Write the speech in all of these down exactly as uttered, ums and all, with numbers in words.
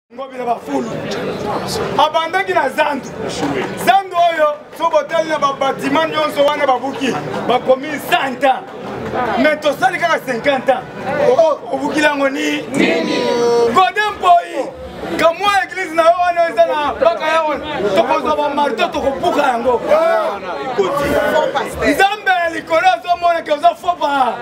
Ngobila bafulu abandaki na zandu zandu oyo soboteli na babatima nyonso wana babuki bakomi cent ans mais tosali kaka cinquante ans obuki lango ni Godin Boy kamwa église na yo wana eza na baka ya wana tokozwa bamarto tokobuka yango nzambe ya likolo azomona ke oza foba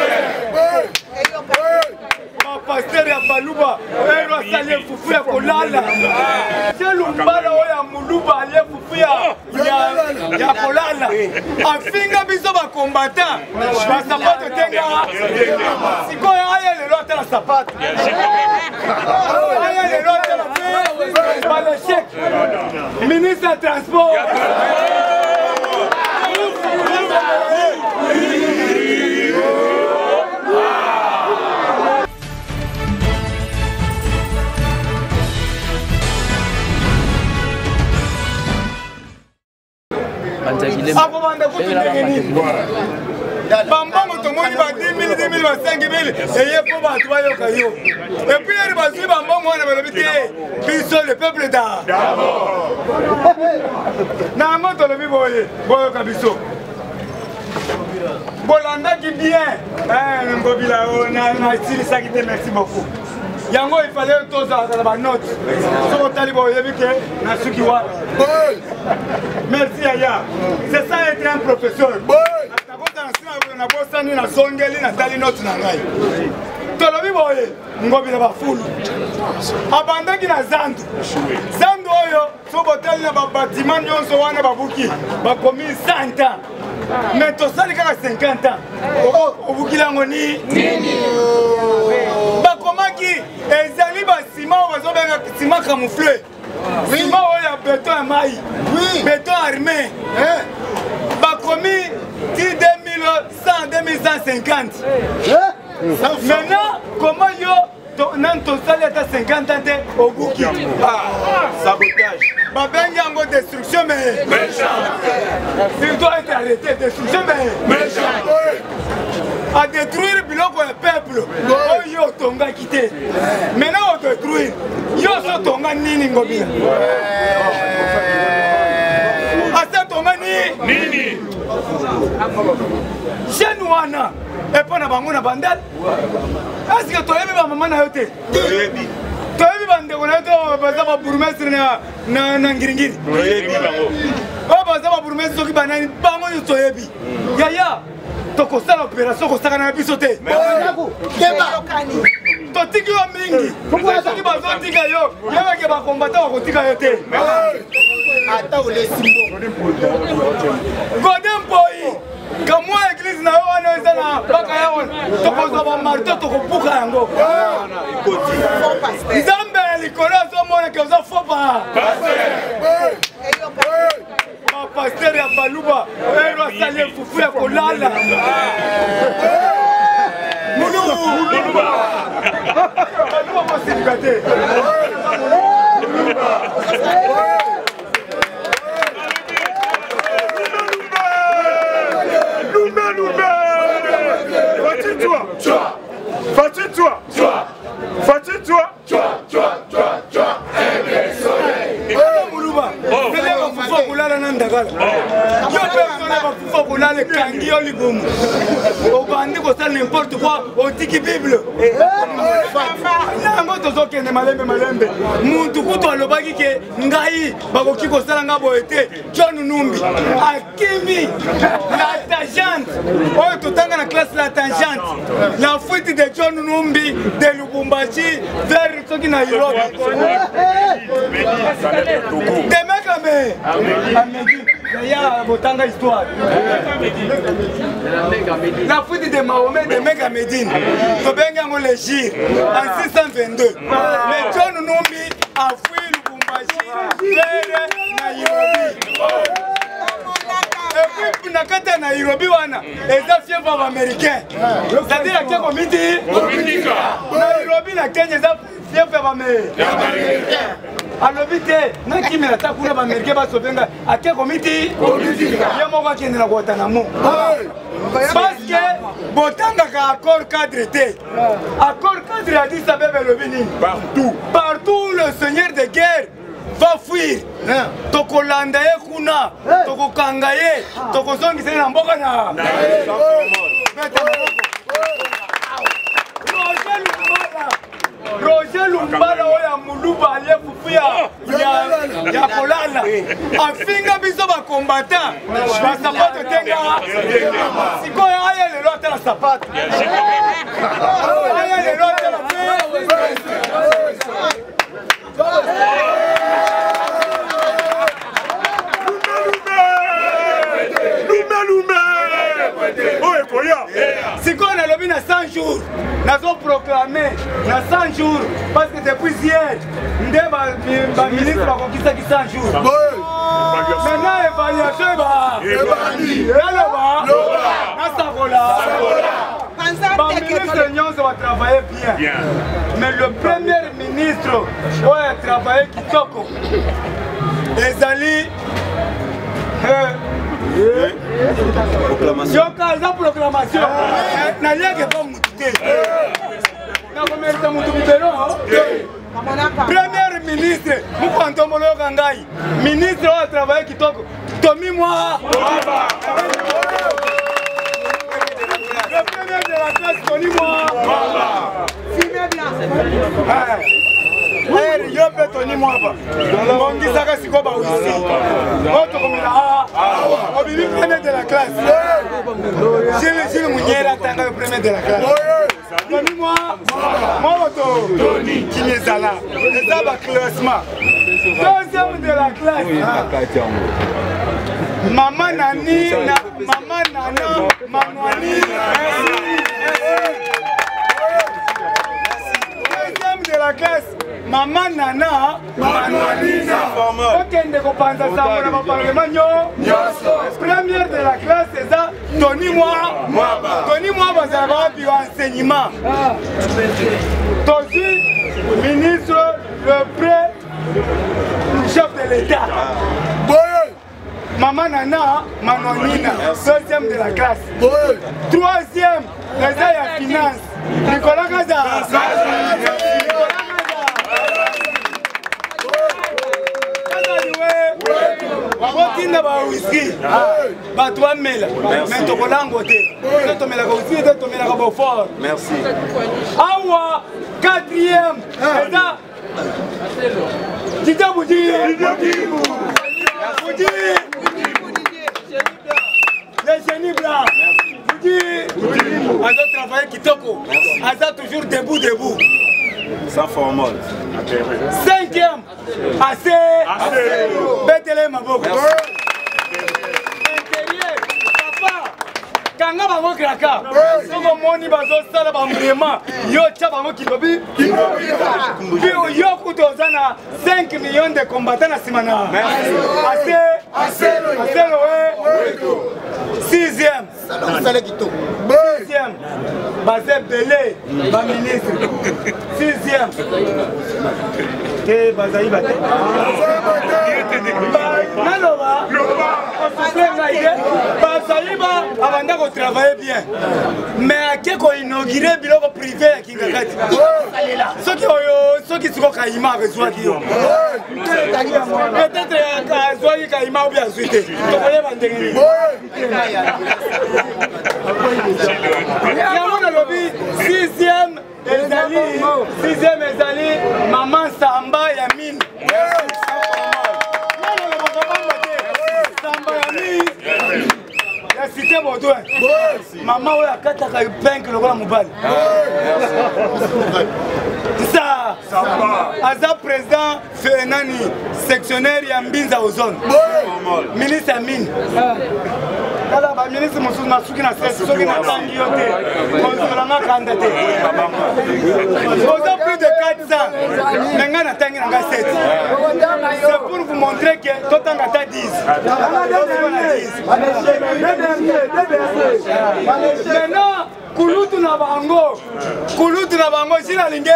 pasteur ya baluba ero asali efufu ya kolala se lumbala oyo ya muluba ali efufu ya kolala afinga biso bakombata basapato tenga sikoyo aya lelo atala sapato aya lelo atala baleshek ministre ya transport Ako banda kutu Bambongo tomoni ba dix mille, dix mille, ba cinq mille eye po ba tuwa yo kayo. Et puis yeri bazui bambongo wana balobite biso le peuple d'abord. Na ngoto lobi boye boyo kabiso. Bolanda ki bien. Eh ngobila ona na style ça qui te merci beaucoup. Yango il fallait tous dans la note. So talibo yebike na suki wa. Merci Aya. C'est ça être un professeur. Na bosani na songeli na tali note na ngai. Tolobi boye ngobila bafulu. Abandaki na zandu. Zandu oyo so boteli na babatima nyonso wana babuki bakomi cent ans. Mais tosali kaka cinquante ans. Obuki lango ni bakomaki ezali basima bazobenga sima camouflé. Sima oyo ya béton ya mai. Béton armé. Bakomi deux mille cent, deux mille cent cinquante. Maintenant, comment yo nan tosali ata cinquante ans te obuki? Sabotage. Babengi yango destruction mais méchant. Il doit être arrêté. Destruction mais méchant. À détruire biloko ya peuple. Oyo tonga quitté. Maintenant on détruire. Yo so tonga nini ngobila. Asa tonga ni nini. Jeune wana epa na bango na bandal. Est-ce que toyebi ba mama na yote? Toyebi. Toyebi bandeko na yote baza ba bourgmestre na na na ngiringiri. Toyebi bango. O baza ba bourgmestre soki banani bango yo toyebi. Yaya tokosala opération kosaka na biso te. Totiki yo mingi. Soki bazotika yo yebake bakombata bakotika yo te. Ata ole simbo. Godin Boy kamwa église na yo wana eza na baka ya wana tokozwa bamarto tokobuka yango nzambe ya likolo azomona ke oza foba pasteur ya baluba ero asali efufu ya kolala muluba baluba mosilika te Fatigue-toi, fatigue-toi, n'importe quoi au tiki Bible. Nango tozokende malembe malembe. Muntu kutu alobaki ke ngai bakoki kosala nga boete John Numbi akimi la tangente. Oyo totanga na classe la tangente. La fuite de John Numbi de Lubumbashi vers soki na Europe. Demekame. Amedi. Ya botanga histoire. La fuite de Mahomet de Mega Medine. Tobenga ngo le gire en six cent vingt-deux. Mais John Numbi a fui Lubumbashi vers Nairobi. Et puis na kata Nairobi wana eza fièvre américain. C'est-à-dire que comme dit Nairobi na Kenya za fief ya bame alobi te na kimela ta kuna ba Americain ba sobenga ake komiti ya moko akende na kotana mo parce que botanga ka accord cadre te accord cadre a dit ça bébé lobi nini partout partout le seigneur de guerre va fuir tokolanda ye kuna tokokanga ye tokozongisa ye na mboka na Roger Lumbala oya muluba alie fufuya ya kolala afinga biso ba combattant ba sapato tenga siko aya lelo atala sapato aya lelo atala si on a lobby na cent jours, nous avons proclamé na cent jours parce que depuis hier, nous avons ministre va conquisté qui cent jours. Maintenant évaluation va. Évaluation. Le ministre Nyonso va travailler bien. Mais le premier ministre va travailler kitoko. Ezali proclamation. La proclamation. Na liage pas muté. Na komerta mutu bibero. Premier ministre, Mukanto Molo Gangai. Ministre va travailler kitoko. Tomi moi. Le premier de la classe Tony moi. Filmez bien. Eh, yo pe Tony moi ba. Mongi saka siko ba wisi. Moto komila ah. Obibi premier de la classe. J'ai j'ai Munyera tanga le premier de la classe. Tony moi. Moto Tony Kinezala. Les aba classement. Deuxième de la classe. Maman Nani, na, Maman Nana, Manwani. Deuxième de la classe, Maman Nana, Manwani. Ok, on ne comprend pas ça, on va parler de première de la classe, c'est ça, Tony Moi. Tony Moi, vous avez un enseignement. Tosi, ministre, le pré, chef de l'État. Maman Nana, Manonina, deuxième de la classe. Troisième, les la finance. Nicolas Gaza. Wabotinda ba whisky. Ba toi mela. Mais to kolango te. To mela ko whisky to mela ko fort. Merci. Awa quatrième. Eza. Tita Boudi. Boudi. Les génies blancs. Boudi. Aza travailler kitoko. Aza toujours debout debout. Sans formol. Cinquième. Assez. Betele Maboko. Intérieur. Papa. Kanga bango kraka. Soko moni bazo sala bambrema. Yo tcha bango kilobi. Kilobi. Yo kutozana cinq millions de combattants na simana. Assez. Assez. Assez loé. Sixième. Sixième. Bazé Belé. Ba ministre. Sixième. Que Bazaï Baté. Naloba. Bazaïba avant de travailler bien. Mais à qui qu'on inaugure biloko privé à Kingakati. Ceux qui ont ceux qui sont Kaima avec soi qui ont. Peut-être à Zoï Kaima ou bien Zuite. Tu connais Bandengini. Yamona lobby sixième ezali sixième ezali maman Samba Yamine. Samba Yamine. La cité Baudouin. Maman oya kataka penke lokola mobali. Ça. Aza président Fenani sectionnaire ya Mbinza Ozone. Ministre Amine. Kala ba ministre mususu masuki na stress soki na tangi yote. Konsolanga kanda te. Oza plus de quatre cents. Menga na tangi na sept. C'est pour vous montrer que totanga ta dix. Maintenant, kulutu na bango kulutu na bango sina linge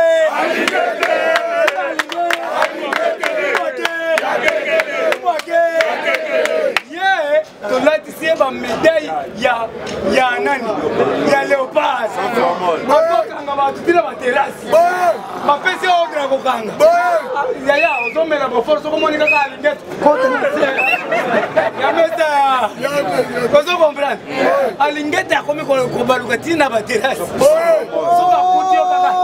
ye tolatisie bamedaille ya ya nani ya léopard akokanga bato tina baterasi bapesi ordre ya kokanga yaya ozomela boforce okomoni kaka alingete ya mesa ozo comprendre alingete akomi kobaluka tina baterasi soka kuti yo kaka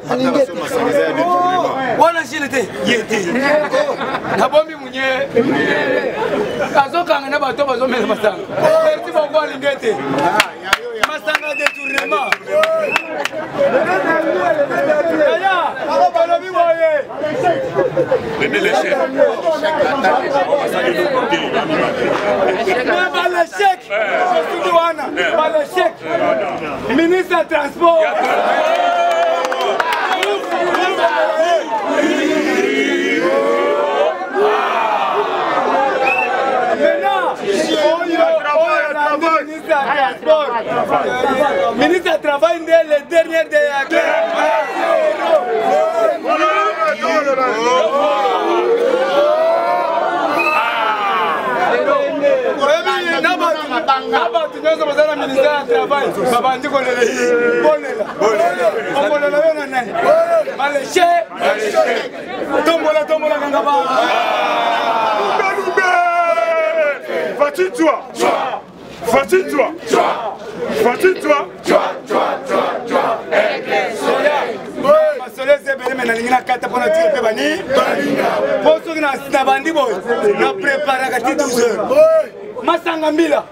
wana shile te ye te nabomi munye azokanga na bato bazomela masanga merci beaucoup alingete masanga détournement yaya balobi boye balechek sosuki wana balechek ministre ya transport ministre du Travail, le dernier de la guerre. Fatigue-toi, fatigue-toi, fatigue-toi, Masanga mbila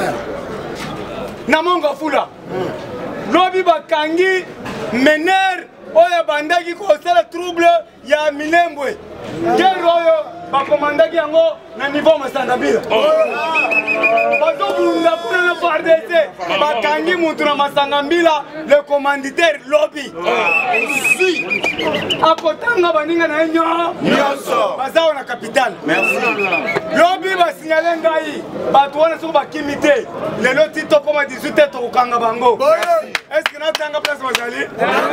na mongo fula lobi bakangi mener oya bandaki ko sala trouble ya Minembwe guerre oyo bakomandaki yango na niveau Masanga mbila bazobunda pour le F A R D C bakangi mutu na Masanga mbila le commanditaire lobi akotanga baninga na enyo nyonso bazao na capitale merci lobi ba signaler ngai bato wana soko bakimite lelo tito koma dix-huit heures tokanga bango est-ce que na tanga place bazali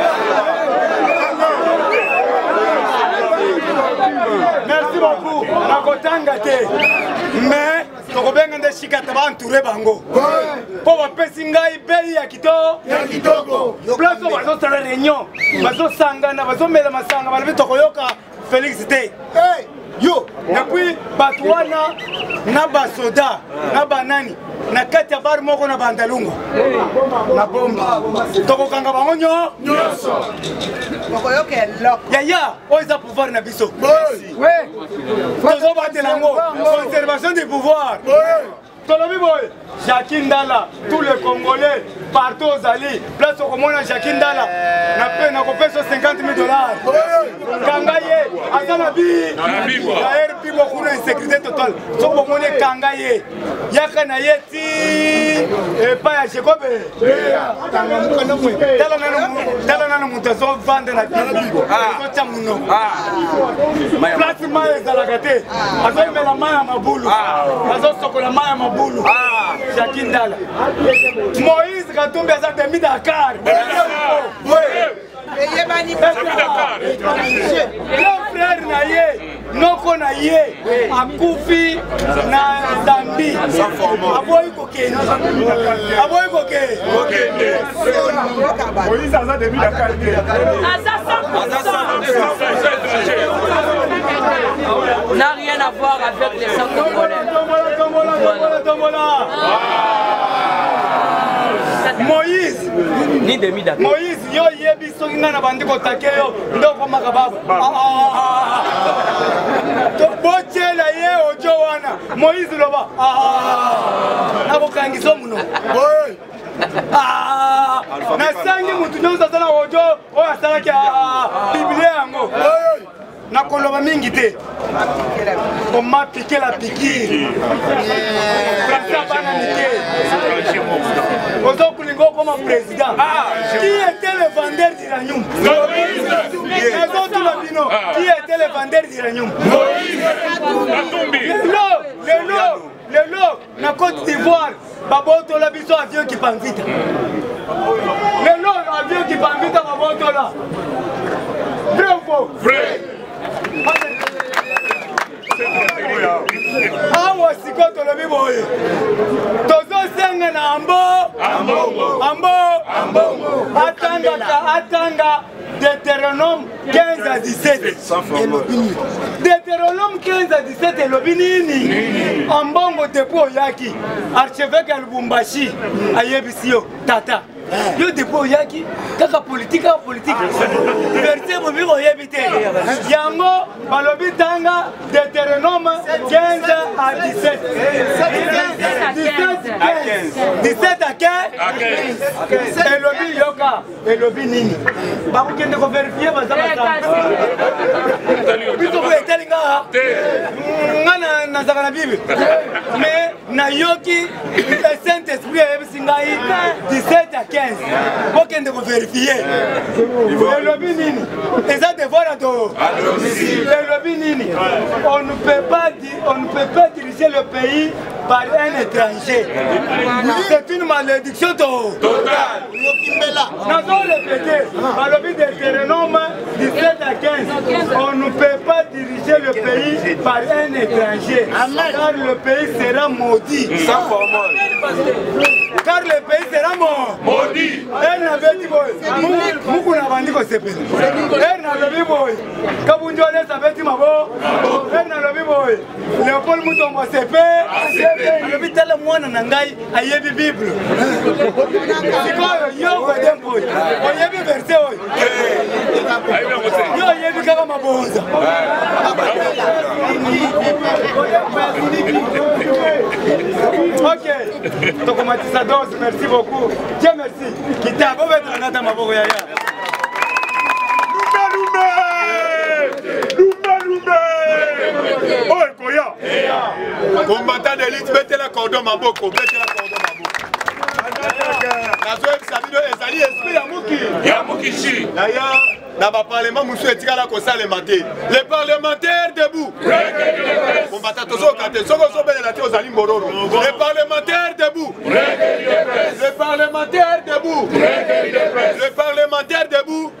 merci beaucoup nakotanga te mais tokobenga nde shikata ba entouré bango po bapesi ngai bei ya kitoko ya kitoko place bazosala réunion bazosangana bazomela masanga balobi tokoyoka Félix te yo na puis bato wana na basoda na banani na kati ya bar moko na bandalunga na bomba tokokanga bango nyonso tokoyoka eloko yaya oyo eza pouvoir na biso tozobatela ngo conservation du pouvoir tolobi boy Jacques Ndala tous les Congolais partout aux alliés place au commun Jacques Ndala na peine à couper cinquante mille dollars Kangaye Azanabi d'ailleurs puis beaucoup d'insécurité totale so commun Kangaye Yaka na yeti et pas ya Jacob tala nanu tala nanu mutazo vendre na bibo ah chamuno ah place maye zalagate azo mela maya mabulu azo sokola maya mabulu ah Jacques Ndala Moïse Katumbi aza demi Dakar le frère na ye noko na ye akufi na Zambi aboyi kokende aboyi kokende Moïse aza demi Dakar n'a rien à voir avec les sangs congolais. Moïse ni demi Dakar. Moïse yo yebi soki nga na bandi kotake yo ndoko makababu to bochela ye ojo wana Moïse loba nakokangiso muno nasangi mutu nyonso azala ojo oyo asalaki biblia yango nakoloba mingi te koma piqué la piqûre François bana mike ozo kulingo comme président qui était le vendeur d'uranium qui était le vendeur d'uranium le lot le lot na Côte d'Ivoire baboto la biso avion qui panvita Le nom avion qui parmi dans ma moto là. Vrai ou faux? Vrai. Awa siko tolobi boye. Tozo senga na ambo. Ambo. Ambo. Atanga ka atanga. Deutéronome quinze à dix-sept. Deutéronome quinze à dix-sept et Lobinini. Ambongo depo yaki. Archevêque à Lubumbashi. Ayebisio. Tata. Yo depo yaki. Kaka politique à politique. Verset mobi oyebite. Yango balobi tanga Deutéronome quinze à dix-sept. dix-sept à quinze. Et Lobi yoka. Et Lobi nini. Bakukende ko vérifier bazama tanga. Bito ko etelinga. Ngana na zakana bibi. Mais na yoki le Saint-Esprit ebisingai dix-sept à quinze. Bakukende ko vérifier. Et Lobi nini. Eza devoir à do. Et Lobi nini. On ne peut pas on ne peut pas diriger le pays par un étranger. C'est une malédiction totale. Nous allons répéter. Par le but de Deutéronome dix-sept à quinze, on ne peut pas diriger le pays par un étranger. Car le pays sera maudit. Sans formol. Car le pays sera mort. Maudit. Elle n'avait dit boy. Moukou n'a pas dit que c'est pété. Elle n'avait dit boy. Kabunjo les avait dit ma bo. Elle n'avait dit boy. Léopold Moutombo c'est pété. Le but tel moi nangai ayebi Bible. C'est quoi yo va dem boy. Oyebi verset boy. Yo ayebi kaka mabonza. Ok. Tokomatisa dose, merci beaucoup. Dieu merci. Kita bo betra nata maboko yaya. Lumbe lumbe. Lumbe lumbe. Oh koya. Combattant d'élite, mettez la cordon maboko, mettez la cordon maboko. Nazo Sabino ezali esprit ya muki. Ya mukishi. D'ailleurs, dans le parlement, monsieur etikala ko salemate. Les parlementaires debout. Combattant tozo kate, soko so bele la tio zali mororo. Les parlementaires debout. Les parlementaires debout. Les parlementaires debout.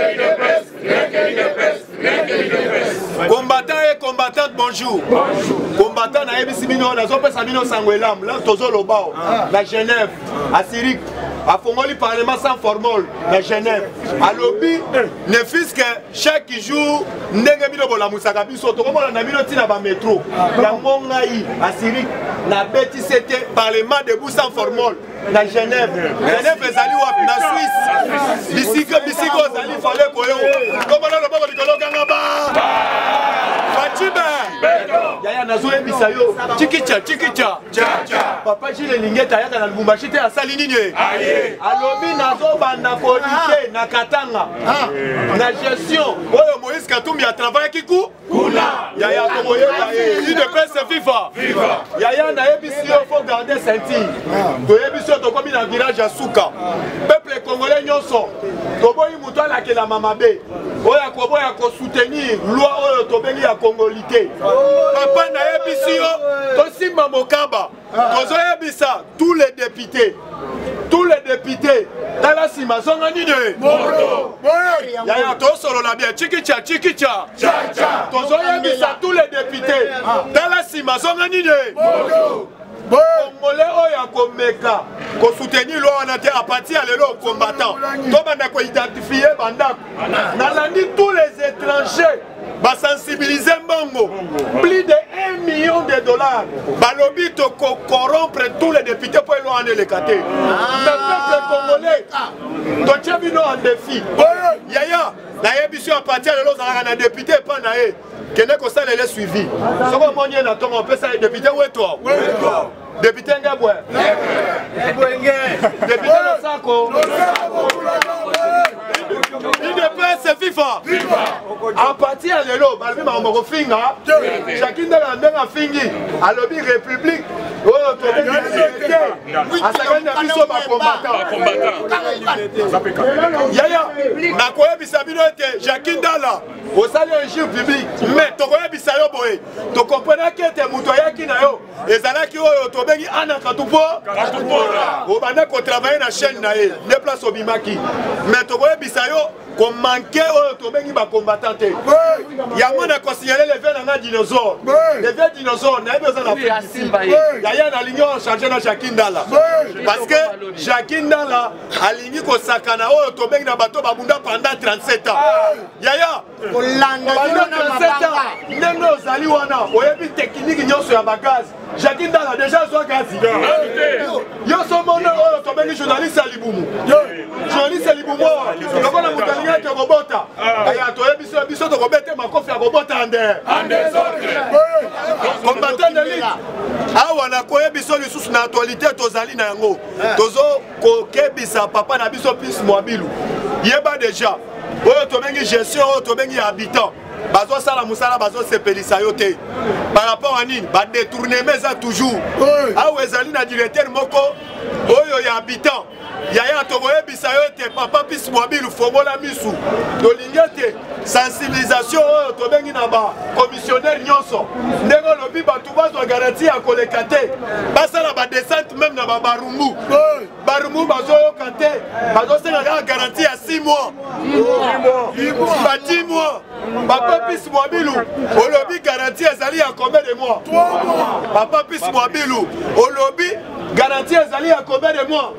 Combattant et combattante, bonjour. Combattant na ebisi bino na zo pesa bino sangwelam, là tozo lobao. La Genève, à Syrie, à Fongoli parlement sans formol, la Genève. À Lobi, ne fils que chaque jour, ndenge bino bola musaka biso to komona na bino tina ba métro. Ya mongai à Syrie, na beti c'était parlement debout sans formol. La Genève, Genève ezali wapi na Suisse. Bisiko bisiko ezali fallait koyo. Komona lo boko likolo kanga ba. Fatima. Yaya nazo ebisa yo. Chikicha chikicha. Papa Gilles Lingeta yaka na Lubumbashi te asali nini? Aye. Alobi nazo banda policier na Katanga. Na gestion. Oyo Moïse Katumbi a travaillé kiku? Kula. Yaya komoye yaya. Une presse viva. Viva. Yaya na ebisi yo faut garder ceinture. To ebisi yo to komi na village ya Suka. Peuple congolais nyonso. To boyi muto ala ke la mamabe. Oya ko boya ko soutenir loi oyo to bengi ya Congolité. Papa na ebisi yo to simba mokaba. Tozo ebisa tous les députés. Tous les députés. Tala sima zonga nini? Mordo. Yaya to solo la bien. Chikicha chikicha. Chacha. Tozo ebisa tous les députés. Tala sima zonga nini? Mordo. Congolais oya komeka ko soutenir loi wana te à partir de lelo combattant. To banda ko identifier bandako. Nalandi tous les étrangers ba sensibiliser mbongo. Plus de un million de dollars. Balobi to corrompre tous les députés pour loi ane le kate. Le peuple congolais to tchebino en défi. Yaya na yebiso à partir de lelo za na député pas na e. Kene ko sala le suivi. Soko monye na tongo pesa député weto. Weto. Député Ngabwe. Député Losako. Il ne peut se FIFA. À partir de l'eau, Balbi Mamoro Finga, chacun de la même fingi, à l'objet République, au autour de la à sa mission combattant. Yaya, Nakoya Bissabino était Jacqueline Dalla, au salaire un jeu public, mais Tokoya Bissayo Boé, tu comprenais que tu es Moutoya Kinayo, ezalaki oyo tobengi ana katupo obanda kotravaille na chaîne na ye nde place obimaki mais tokoyebisa yo komanke oyo tobengi bakombatant te yango na kosignale le vie nanga dinosaure le vie dinosaure nayebi oza na yaya nalingi oyo change na Jackie Ndala parce que Jackie Ndala alingi kosakana oyo tobengi na bato babunda pendant trente-sept ans yaya pendant trente-sept ans ndenge ozali wana oyebi technique nyonso ya bagazi Jackie Ndala déjà azwa gazi yo somona oyo tobengi journaliste ya libumu journaliste ya libumu lokola moto alingi ete kobota aya toyebi biso tokobete makofi ya kobota nde combattant de lutte awa nakoyebi biso lisusu na actualité tozali na yango tozokokebisa papa na biso Prince Mwabilu yeba déjà oyo tobengi gestion oyo tobengi habitant bazosala musala bazosepelisa yo te par rapport à nini badetournement eza toujours awa ezali na directeur moko oyo ya habitant yaya tokoyebisa yo ete papa Prince Mwabilu fongola misu tolingi ete sensibilisation oyo tobengi na bacommissionnaire nyonso ndenge olobi bato bazwa garanti ya koleka te basala badescente même na babarumbu barumbu bazoyoka te bazosenga kaka garanti ya six mois ba dix mois papa Prince Mwabilu olobi garanti ezali ya combien de mois papa Prince Mwabilu olobi garanti ezali ya combien de mois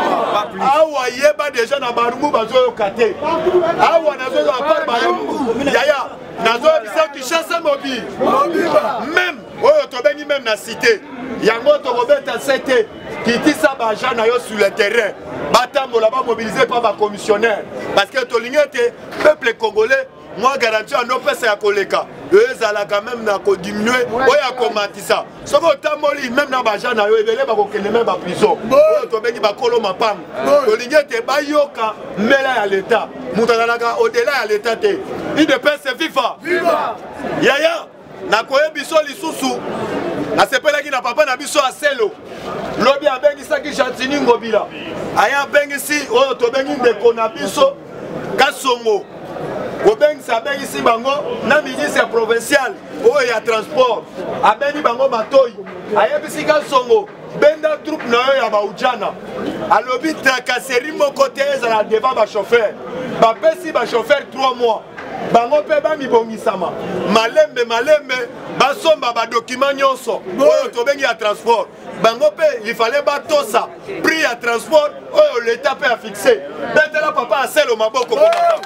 awa yeba déjà na barumbu bazoyoka te awa nazozo apart barumbu yaya nazoyebisa Kinshasa mobile même oyo tobengi même na cité yango tokobeta sete kitisa baja na yo sur le terrain batambola bamobilize pa bacommissionnaire parce que tolingi ete peuple congolais moi garanti en opesa ya koleka ezalaka même na kodiminuer oyo akomatisa soki otamboli même na baja na yo ebele bakokende même baprison oyo tobengi bakolo mapango tolingi ete bayoka mbela ya leta moto azalaka odela ya leta te idepese viva yaya nakoyebi biso lisusu nasepelaki na papa na biso aselo lobi abengisaki Jantini Ngobila aya abengisi oyo tobengi ndeko na biso Kasongo kobengisa abengisi bango na ministre provincial oyo ya transport abengi bango Matoyi ayebisi Kasongo benda troupe na yo ya baujana alobi tracasserie moko te ezala devant bachauffeur bapesi bachauffeur trois mois bango mpe bamibongisama malembe malembe basomba badokima nyonso oyo tobengi ya transport bango mpe ifale batosa prix ya transport oyo leta mpe afixe betela papa aselo maboko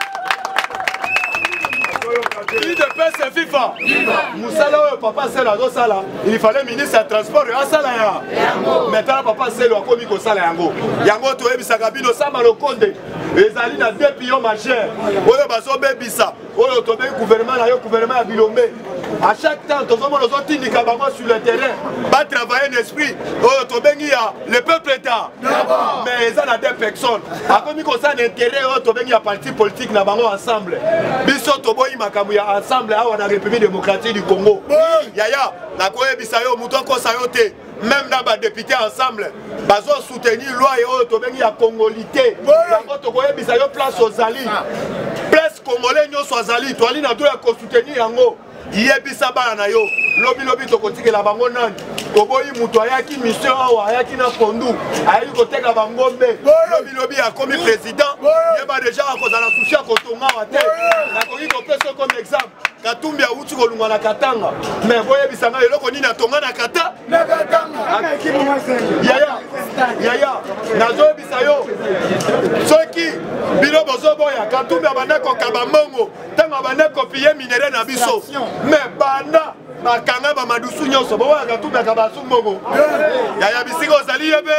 il de pese FIFA musala oyo papa aselo azosala il fallait ministre ya transport asala ya maintenant papa aselo akomi kosala yango yango toyebisaka bino Sama Lokonde ezali na deux pions majeurs oyo bazobebisa oyo tobengi gouvernement na yo gouvernement ya Bilombe à chaque temps tozomona ozotindika bango sur le terrain batravailler l'esprit oyo tobengi ya le peuple état mais eza na deux personnes akomi kosala na intérêt oyo tobengi ya parti politique na bango ensemble biso toboyi makambo ya ensemble awa na République démocratique du Congo yaya nakoyebisa yo moto akosa yo te même na badepute ensemble bazosoutenir loi oyo tobengi ya congolité yango tokoyebisa yo place ozali place congolais nyonso azali toali na do ya kosoutenir yango yebisa bana na yo lobi lobi tokotikela bango nani toboyi moto ayaki mission awa ayaki na pondu ayaki koteka bangombe lobi lobi akomi président yeba déjà akozala susi akotonga awa te nakoki kopesa comme exemple Katumbi awuti kolungwa na Katanga mais boyebisa ngai eloko nini atonga na kata na Katanga yaya yaya nazoyebisa yo soki bino bozoboya Katumbi abanda kokaba mongo ntango abanda kopie minere na biso mais banda bakanga bamadusu nyonso boboya Katumbi akabasu mbongo yaya bisika ozali yebe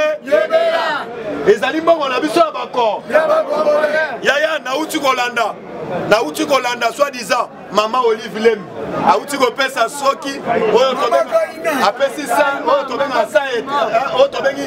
ezali mbongo na biso ya bakor yaya nauti kolanda nauti kolanda soi-disant Mama Olive Lem auti kopesa soki oyo tobenga apesi sa oyo tobenga sa oyo tobengi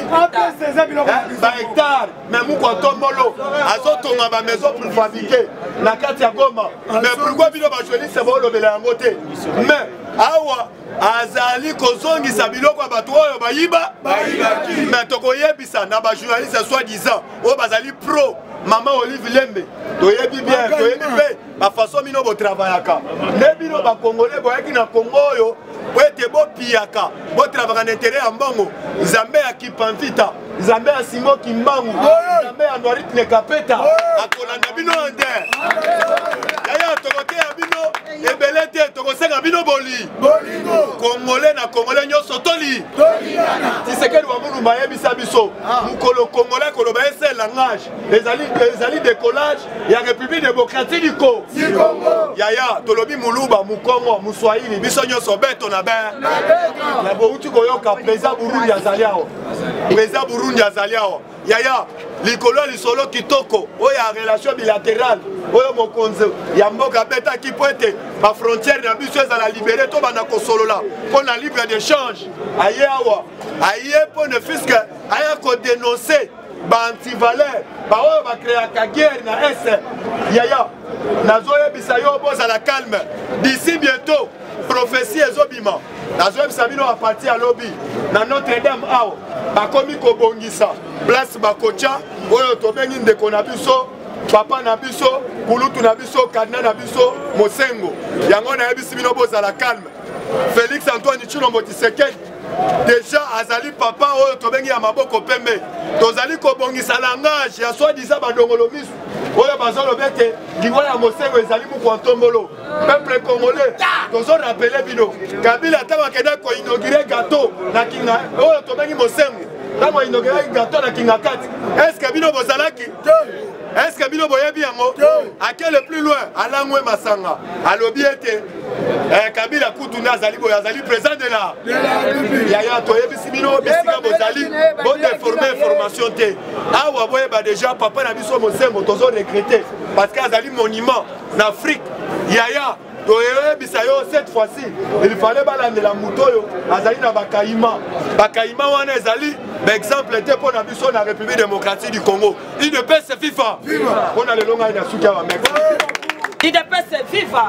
ba hectare mais muko tombolo azotonga ba maison pour fabriquer na kati ya Goma mais pourquoi bino ba journaliste bo lobela yango te mais awa azali kozongisa biloko ya bato oyo bayiba mais tokoyebisa na ba journaliste soi-disant oyo bazali pro Mama Olive Lembe toyebi bien toyebi pe ba façon mino bo travaillaka ne bino ba congolais boyaki na Congo oyo ete bopiyaka botrabaka na intérêt ya mbongo nzambe ya kipamvita nzambe ya Simon Kimbangu nzambe ya Noritne Kapeta akolanda bino ande yaya tokote ya bino ebele te tokosenga bino boli Congolais na Congolais nyonso toli Tshisekedi wa Mulumba yebisa biso mukolo Congolais koloba ese langage ezali décollage ya République démocratique du Congo yaya tolobi muluba mukongo muswahili biso nyonso beto na be na bouti koyoka président Burundi azali awo président Burundi azali awo yaya likolo lisolo kitoko oyo ya relation bilatérale oyo mokonzi ya mboka beta ki poete ba frontière na biso ezala libéré to bana kosolola pona libre d'échange aye awa aye pona fisque aye ko dénoncer ba antivaleur ba oyo ba créer guerre na est yaya nazoyebisa yo bozala calme d'ici bientôt prophétie ezobima nazoyebisa bino a partir ya lobi na Notre-Dame awa bakomi kobongisa place bakocha oyo tobengi ndeko na biso papa na biso kulutu na biso kadina na biso mosengo yango nayebisi bino bozala calme Félix Antoine Tshilombo Tshisekedi déjà azali papa oyo tobengi ya maboko pembe tozali kobongisa langage ya soi-disant badongolo misu oyo bazoloba ete lingwa ya mosengo ezali mokwa ntombolo peuple congolais tozo rappele bino Kabila ntango akenda koinaugure gâteau na kinga oyo tobengi mosengo ntango inaugure gâteau na kinga kati est-ce que bino bozalaki est-ce que bino boyebi yango ake le plus loin alangwe masanga alobi ete Kabila kutuna azali boye azali président de la yaya toyebisi bino bisika bozali bodeforme information te awa boyeba déjà papa na biso mosengo tozo regretter parce que azali monument na Afrique yaya toyebisa yo cette fois-ci il fallait balandela muto oyo azali na bakaima bakaima wana ezali exemple te mpo na biso na République démocratique du Congo il ne peut se FIFA mpona lelo ngai na suki awa merci il ne peut se viva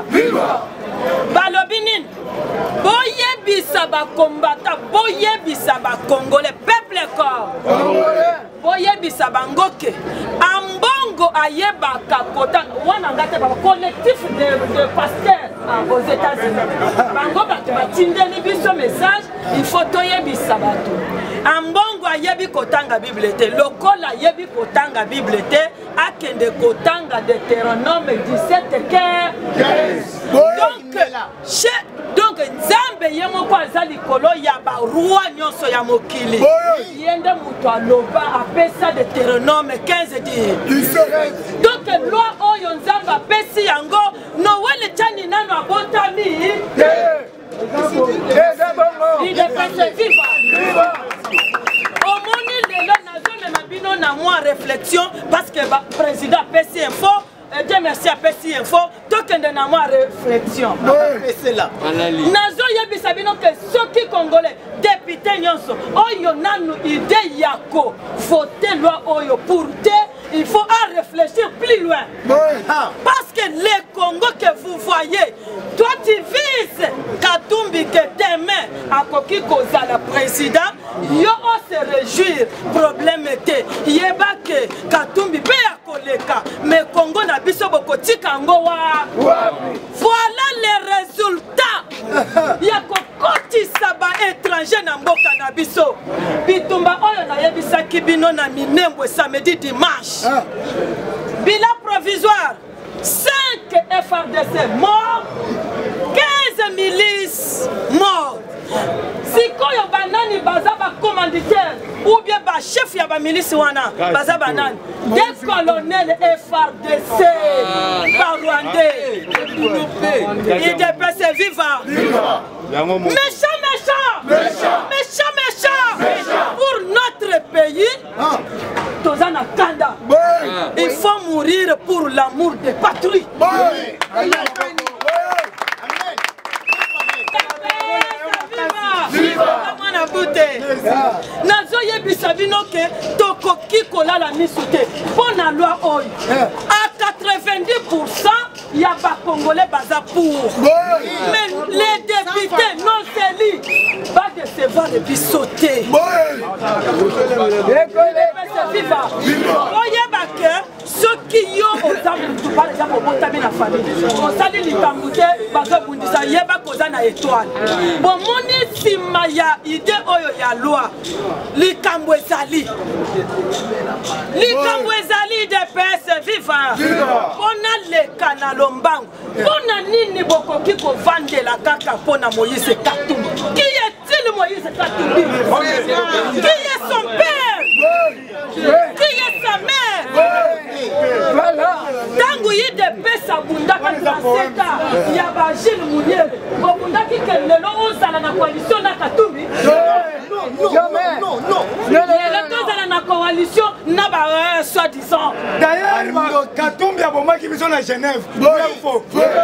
balobi nini boyebisa bakombata boyebisa bakongolais peuple corps boyebisa bangoke ambongo ayebaka kota wana ngate ba collectif de, de pasteurs aux États-Unis bango bato batindeli biso message il faut toyebisa bato ambongo ayebi kotanga Bible te lokola ayebi kotanga Bible te akende kotanga Deutéronome dix-sept quinze donc chez donc nzambe ye moko aza likolo ya baroi nyonso ya mokili yende mutu aloba apesa Deutéronome quinze dix-sept donc loi oyo nzambe apesi yango nowele chani nano abotami il est passé viva omoni lelo nazomema bino na mwa réflexion parce que ba président apesi info Dieu merci apesi info tokende na mwa réflexion nazo yebisa bino ke soki congolais député nyonso oyo nanu idée yako voter loi oyo pour te il faut en réfléchir plus loin parce que les Congo que vous voyez toi tu vises Katumbi que demain à koki kozala président yo on se réjouir problème était yeba que Katumbi pe akoleka mais Congo na biso bokotika ngo wa voilà les résultats ya kokotisa ba étranger na mboka na biso bitumba oyo na yebisaki bino na minembwe samedi dimanche bilan provisoire cinq F R D C morts quinze milices morts sikoyo banani baza ba commanditaire ou bien ba chef ya ba milice wana baza banani des colonels F R D C par Rwandais il dépasse vivant méchant méchant méchant méchant pour notre pays tozana kanda il faut mourir pour l'amour de patrie nazo yebisa bino ke tokoki kolala misu te mpo na loi oyo à quatre-vingt-dix pour cent ya bakongolais baza pour mais les députés non élus va décevoir et puis sauter oyeba ke soki yo oza mutu par exemple obotami na famille osali likambo te bazobundisa yeba koza na étoile bomoni nsima ya ide oyo ya loi likambo ezali likambo ezali de pese viva mpona leka na lombango mpona nini bokoki kovandela kaka mpona Moïse Katumbi? Qui est-il Moïse Katumbi? Qui est son père? Qui est sa mère? Tango yi de pesa bundaka transeta ya ba Gilles Mounier bundaki ke lelo ozala na coalition na Katumbi? Non, jamais. Non, non. Le temps à la coalition n'a pas soi-disant. D'ailleurs, Katumbi a bomba qui sont à Genève. Faux.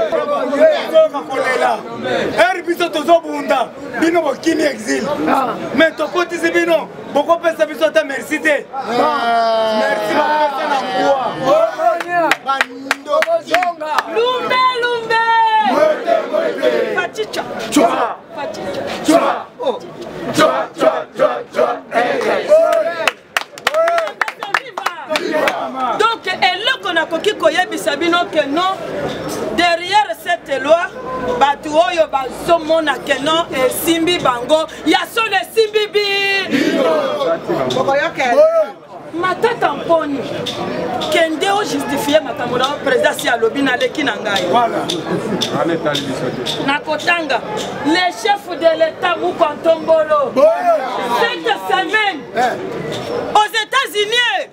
Herbiso tozo bunda. Bino bokimi exil. Mais ton côté c'est bino. Beaucoup de personnes sont à merci. Merci ma personne à moi. Lumbe, lumbe. Faticha. Chua. Faticha. Chua. Oh. Chua, chua, chua, chua. Donc, et là qu'on a coquille koyebisa bino que non, derrière cette loi, batuoyo bazomona que non et simbi bango, ya so le simbi bi. Ma tête en poni. Kende o justifier makambo na président si alobi na leki na ngai. Voilà. Na Kotanga, les chefs de l'État Mukontombolo. Cette semaine aux États-Unis.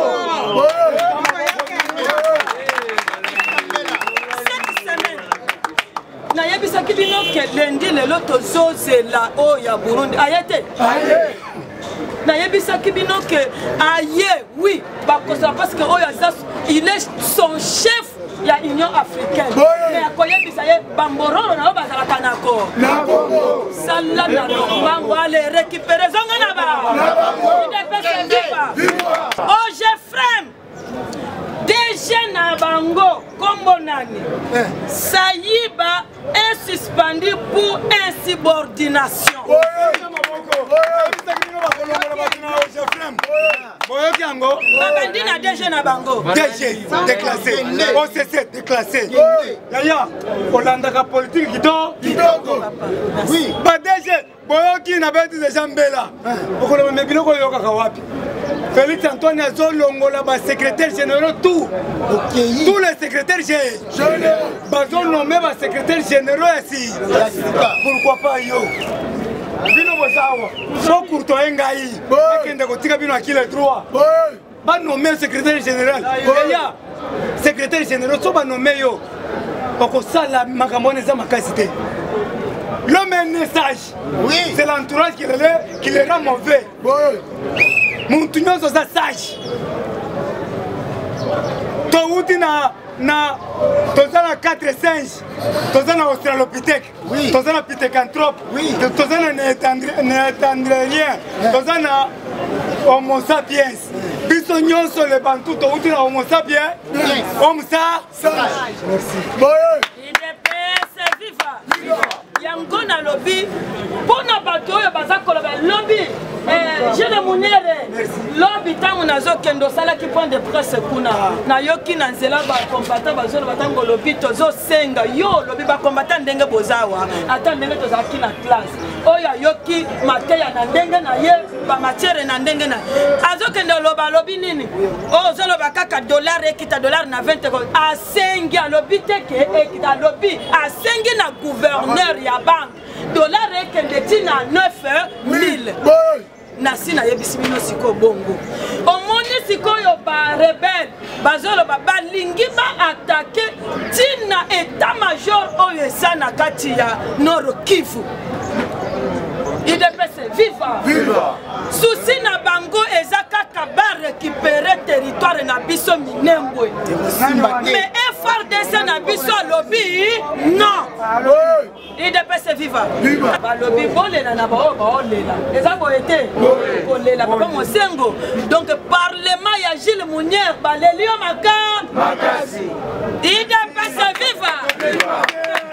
Cette semaine. Na yebisa kibino ke lundi le loto zozela o ya Burundi. Ayete. Aye. Na yebisa kibino que aye oui parce que il est son chef il y a Union africaine mais akoyebisa ye bambororo na bazala kanako na bongo sala na bango aller récupérer zonga na ba il est oh Jeffrem D G na bango kombo nani Sayiba est suspendu pour insubordination. Babandi na D G na bango. D G déclassé. O C C déclassé. Yaya, Olanda politique kitoko. Kitoko. Oui. Ba D G boyoki na beti de jambela. Okolo mebilo ko yoka kawapi. Félix Antoine Azolongola ba secrétaire général tout. Tous les secrétaires généraux. Bazon nommé ba secrétaire général ici. Pourquoi pas yo? Bino bosawa. So kurto engai. Akende ko tika bino akile trois. Ba nommé secrétaire général. Yaya. Secrétaire général so ba nommé yo. Poko sala makamone za makasité. L'homme a un message. Oui. C'est l'entourage qui le, qui le rend mauvais. Mon tunnel c'est ça sage. Toi où tu na na toi na quatre singes. Toi na australopithèque. Oui. Toi na pithecanthrope. Oui. Toi na néandertalien. Toi na Homo sapiens. Biso nyonso le bantu toi où tu na Homo sapiens. Homo sapiens. Merci. Viva. Yangona lobby. Pona bato yo bazakoloba lobby. Eh, je le munere. Lobby tango nazo kendo sala ki point de presse kuna. Na yoki na nzela ba combattant bazolo batango lobby tozo senga yo lobby ba combattant ndenge bozawa. Ata ndenge tozaki na classe. Oya yoki mateya na ndenge na ye ba matière na ndenge na. Azo kendo loba lobby nini? Oh zolo ba kaka dollar ekita dollar na vingt ko. A sengi a lobby teke ekita lobby a sengi na gouverneur ya banque. Dollar ekende tina neuf mille. Nasi na yebisi bino siko bongo. Omoni siko yo ba rebelle bazolo ba balingi ba attaquer tina état major oyo sana kati ya Nord Kivu. Il dépêche viva. Viva. Souci na bango ezaka kaba récupérer territoire na biso minembwe. Mais F R D C na biso lobby non. Il dépêche viva. Ba lobby bolela na ba olela. Ezako été bolela papa Mosengo. Donc parlement ya Gilles Mounier ba lelio maka makasi. Il dépêche viva.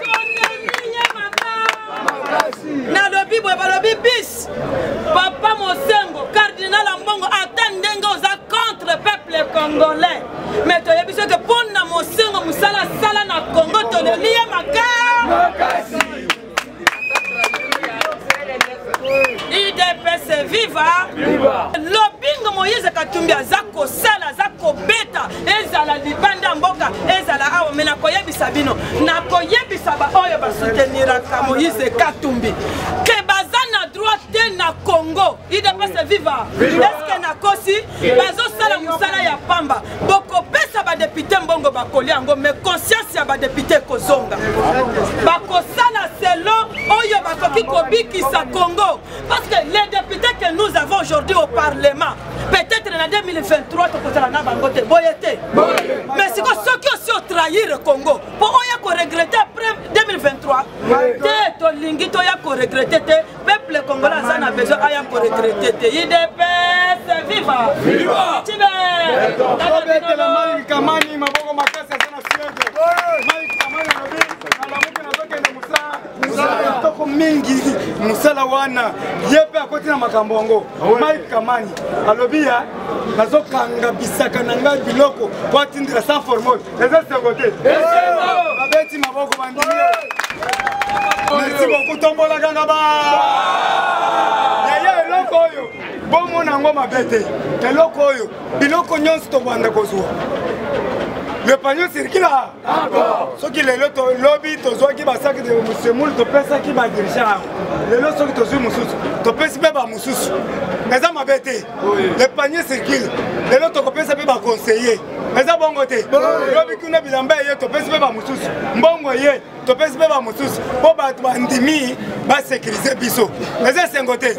Na lobby boy ba lobby bis. Papa Mosengo cardinal Ambongo attendenge aux contre peuple congolais. mais toyebi soki mpona mosengo mosala sala na Congo toleliye makasi. I D P S viva! Lobingo Moïse Katumbi aza kosala aza kobeta ezala libanda mboka ezala awa mena koyebisa bino na koyebisa ba oyo basouteniraka Moïse Katumbi ke baza na droit te na Congo. I D P S viva! Eske na kosi bazosala musala ya pamba bokopesa badepute mbongo bakoli yango mais conscience ya badepute kozonga bakosala selo oyo bakoki kobikisa Congo. Parce que les députés que nous avons aujourd'hui au Parlement, peut-être en deux mille vingt-trois, mais c'est ceux qui aussi ont trahi le Congo. Pour eux, ils regretter après deux mille vingt-trois. Ils ont regretté, le peuple congolais a besoin de regretter. I D P S, viva! Viva! mingi musala wana yepe akoti na makambo yango Mike Kamani alobi ya nazokanga bisaka na ngai biloko po atindira sans formol eza sekote babeti maboko bandimi merci beaucoup tombola kanga ba yaya eloko oyo bomona yango mabete eloko oyo biloko nyonso tobanda kozwa le panier circule là. Ceux qui les lobby, tu vois qui va sac de Moussemoul, tu penses qui va dirigeant. Les lots sont qui te suivent Moussous. Tu penses même à Moussous. Mais ça m'a bêté. Le panier circule. Les lots tu penses même à conseiller. Mais ça bon côté. Lobby qui n'a pas bien, tu penses même à Moussous. Bon voyez, tu penses même à Moussous. Pour battre Bandimi, va sécuriser Bissot. Mais ça c'est un côté.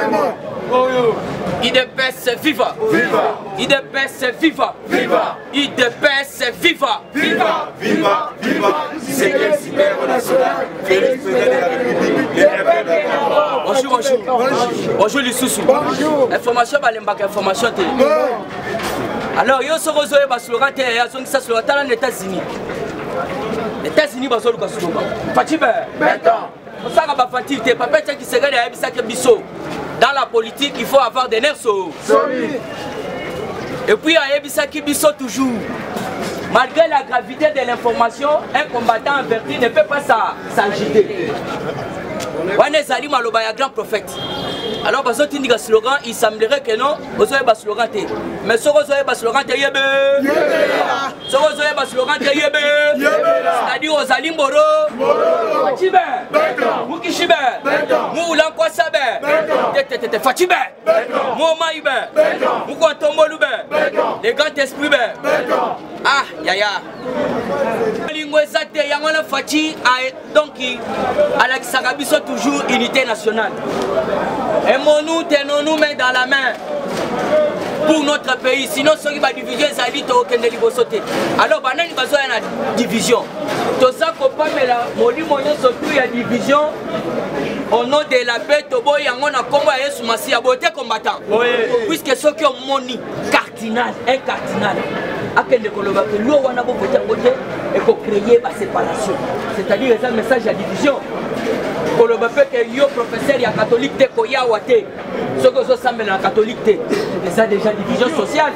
I D P S viva! Viva! I D P S viva! Viva! I D P S viva! Viva! Viva! Viva! C'est quel super national? Félix Président de la République. Bonjour, bonjour. Bonjour les sous-sous. Bonjour. Information, balembaka information. Alors, yo soko zoé ba slogan te ya zongi sa slogan tala les États-Unis. Les États-Unis ba zolu ka slogan. Fatibe. Béton. Ça ka ba fatibe te papa qui se regarde ya bisa ke biso. Dans la politique, il faut avoir des nerfs solides. Et puis, à Ebisa Kibiso toujours, malgré la gravité de l'information, un combattant averti ne peut pas s'agiter. On est allé à grand prophète. Alors, parce que tu slogan, il semblerait que non, vous avez un slogan. Mais si vous avez un slogan, c'est yébé. Si vous avez un slogan, c'est yébé. C'est-à-dire, vous allez mboro. Fatibé. Moukishibé. Moulan Kwasabe. Fatibé. Moumaïbé. Moukwantombolubé. Les grands esprits. Ah, yaya. Lingouezate, Yangona Fati, donc, à la Kisagabiso, toujours unité nationale. Aimons-nous, tenons-nous main dans la main pour notre pays. Sinon, ceux qui vont diviser, ça dit aucun de sauter. Alors, il y a une division. Tout ça, il y a une division. Au nom de la paix, il y a un combat et un combattant. Puisque ceux qui ont moni, cardinal, un cardinal. Et pour créer la séparation. C'est-à-dire un message de division. Pour le fait que yo professeur ya catholique te koya wate ce que ça semble la catholique te et ça déjà division sociale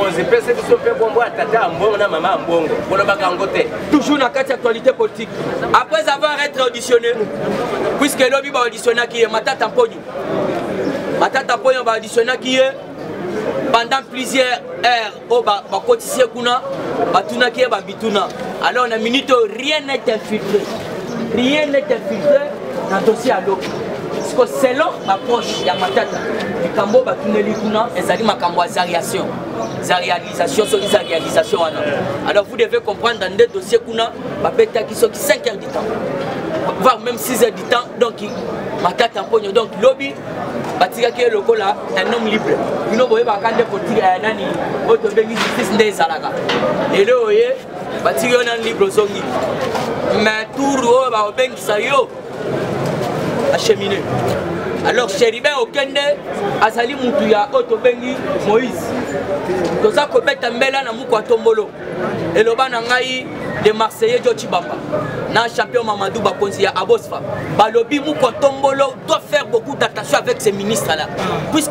toujours dans quatre actualité politique après avoir été auditionné puisque lobby va auditionner qui est Matata Mponyo Matata Mponyo va auditionner qui est pendant plusieurs heures au ba cotiser kuna batuna qui est babituna alors on a minute rien n'est infiltré rien n'est infiltré dans le dossier à l'eau. Parce que selon l'approche de Matata, du Cambo, il y a réalisation. réalisation, réalisation. Alors vous devez comprendre dans des dossiers qui sont cinq heures du temps, voire même six heures du temps. Donc, Matata Mponyo, donc lobby, Batika qui est le là, un homme libre. Vous ne voyez pas quand il y a un autre justice des Zalaga. Et là, vous voyez, Batika est un libre. Mais tout le monde est un acheminé. Alors, Chéribin au Kende, Azali Moutouya, Otobengi, Moïse. Tout ça, Kobet Ambela, Namukwa Tombolo. Et le Banangaï de Marseillais, Djotibamba. Na champion Mamadou Bakonzi à Abosfa. Balobi Moukwa Tombolo doit faire beaucoup d'attention avec ces ministres-là. Puisque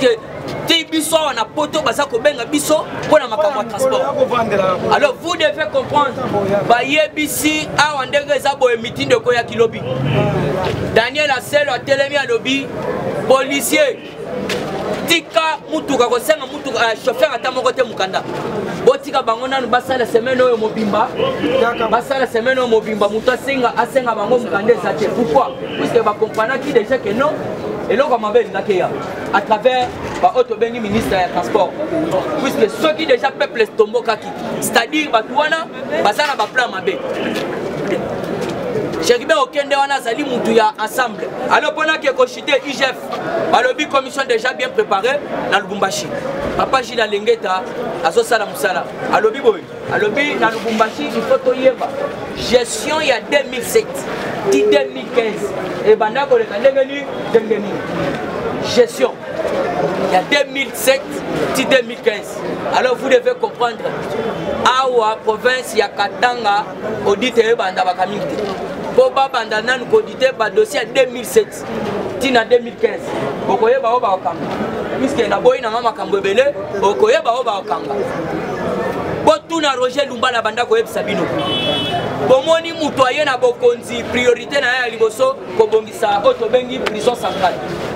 te biso on a poto baza ko benga biso pour na makambo transport. Alors vous devez comprendre ba yebisi a ndenge za bo meeting de koya kilobi. Daniel Aselo a telemi a lobby policier tika mutuka ko senga mutuka chauffeur atamoko te mukanda. Botika bango nanu basala semaine oyo mobimba basala semaine oyo mobimba muto asenga asenga bango mukande zache. Pourquoi? Parce que ba comprendre qui déjà que non et là on m'avait dit à travers ba auto bengi ministre des transports puisque ceux qui déjà peuple tombo kaki c'est-à-dire batouana basala ba plan mabe. Chéribe okende wana zali mutu ya ensemble. Alors pendant que kochité I G F balobi commission déjà bien préparée na Lubumbashi. Papa Gilles Lengeta azo sala musala. Alobi boy. Alobi na Lubumbashi il faut toyeba. Gestion il y a deux mille sept, deux mille quinze et banda ko le kandengeni dengeni. Gestion il y a deux mille sept, deux mille quinze. Alors vous devez comprendre awa province ya Katanga audite banda bakamite. Boba banda nan ko audite ba dossier deux mille sept tina deux mille quinze. Bokoye ba oba okanga. Puisque na boy na mama kambo belé, bokoye ba oba okanga. Botuna Roger Lumba na banda ko yebisa bino. Bomoni mutu aye na bokonzi priorité na ya liboso ko bongisa auto bengi prison centrale.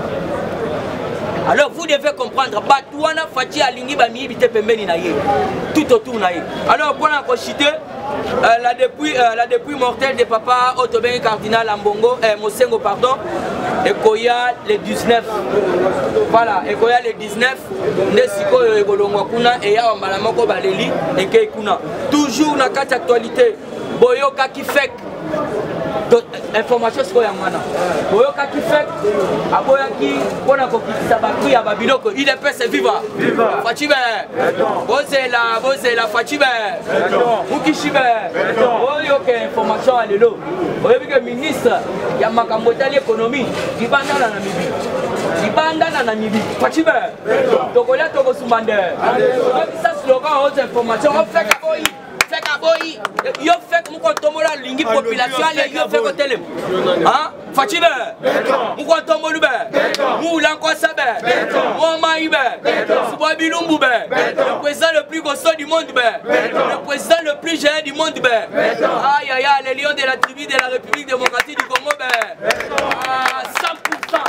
Alors vous devez comprendre batouana fati alingi ba mibite pembeni na ye tout autour na ye. Alors pour la kochité euh, la depuis euh, la depuis mortelle de papa Otobengi cardinal Ambongo euh, Mosengo pardon et Koya le dix-neuf. Voilà, et Koya le dix-neuf Nesiko Ekolongwa kuna et ya mbala moko baleli et ke kuna. Toujours na carte actualité boyoka ki fek information sur Yamana. Boyoka qui fait, aboya qui, on a compris ça va prier à Babiloko. Il est prêt, c'est vivant. Fatibé. Bozela, Bozela, Fatibé. Mukishibe. Boyoka information à l'élo. Boyoka que ministre, Yamakamota l'économie, qui va dans la Namibie. Qui va dans la Namibie. Fatibé. Tokola Togo Sumande. Ça slogan aux informations. On fait qu'aboyi. Yo fait comme quand on a lingi population les yo fait côté le hein Fatibé mu quand on le mu lanko sabe mu maïbe Suba Bilumbu le président le plus costaud du monde le président le plus géant du monde aïe aïe aïe les lions de la tribu de la République démocratique du Congo ah cent pour cent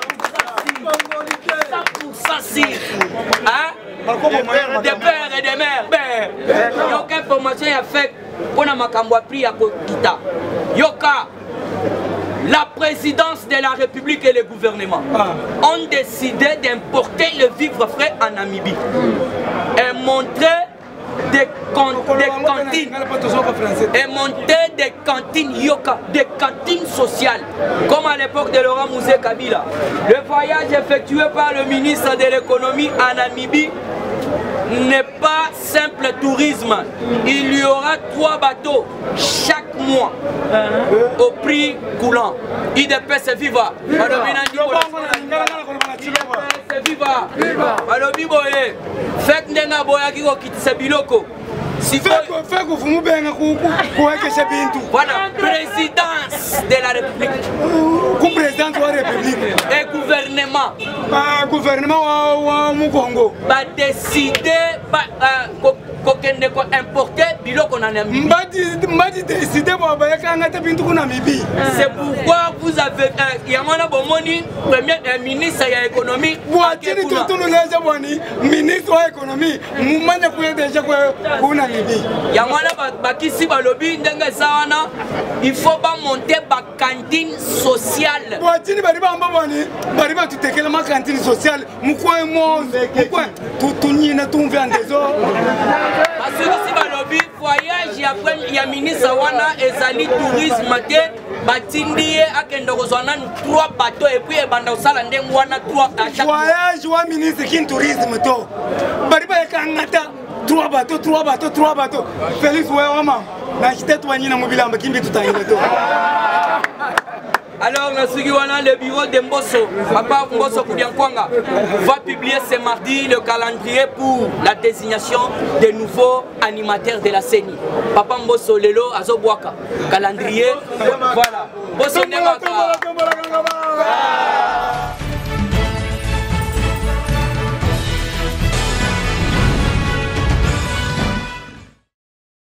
cent pour cent si hein des pères et des mères yoka information ya fait on a makambo appris à Kokita yoka la présidence de la République et le gouvernement ont décidé d'importer le vivre frais en Namibie et montrer des, des cantines et monter des cantines yoka, des cantines sociales comme à l'époque de Laurent Mouzé Kabila. Le voyage effectué par le ministre de l'économie en Namibie n'est pas simple tourisme. Il y aura trois bateaux chaque mois au prix coulant. I D P c'est viva. C'est viva. Balobi boye. Fek ndenga boya kiko kitisa biloko. Voilà, présidence de la République. Président de la République. Et gouvernement. Ah, gouvernement au Congo. Va décider qu'on importer biloko na Namibie. C'est pourquoi vous avez Yamana Bomoni, premier ministre de l'économie. Ministre de l'économie. Yamana Bakisi Balobi, il faut pas monter la cantine sociale. Cantine sociale, pourquoi moi, pourquoi tout tout n'y n'a tout vient des autres. Parce que si Balobi voyage, il y a ministre Wana et Zali tourisme maté, Batindi à Kendorozana trois bateaux et puis Banda Salande Wana trois à chaque voyage ou ministre qui tourisme to. Bariba Kangata trois bateaux, trois bateaux, trois bateaux. Félix Ouéama, l'architecte Wanina Mobilamba qui me tout à Alors, le bureau de Mbosso, Papa Mbosso Koudiankwanga, va publier ce mardi le calendrier pour la désignation des nouveaux animateurs de la C E N I. Papa Mbosso Lelo Azobwaka, calendrier, voilà. Mbosso Nemaka.